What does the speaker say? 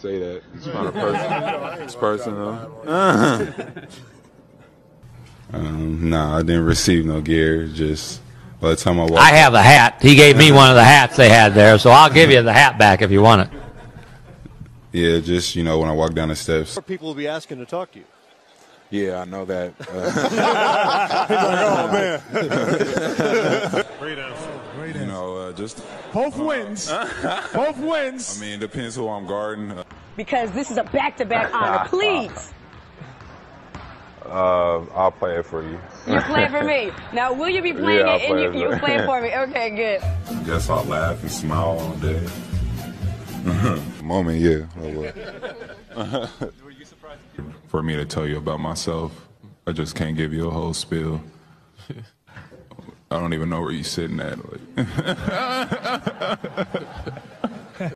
say that. It's not a person. It's personal. Nah, I didn't receive no gear. Just by the time I walked, I have the hat. He gave me one of the hats they had there, so I'll give you the hat back if you want it. Yeah, just when I walk down the steps. People will be asking to talk to you. Yeah, I know that. Just both wins. Both wins. I mean, it depends who I'm guarding. Because this is a back-to-back honor. Please. I'll play it for you. You play for me. Now, will you be playing it? And you play for me. Okay, good. I guess I'll laugh and smile all day. Moment, yeah. For me to tell you about myself, I just can't give you a whole spiel. I don't even know where you're sitting at.